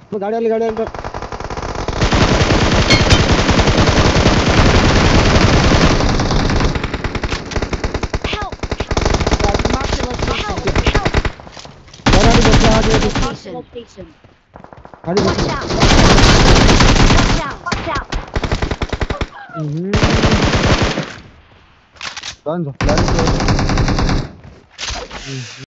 गाडी आली Help! Mark the location. Location. गाडी Watch बसली. out! Watch out! डन झोपला रे तो.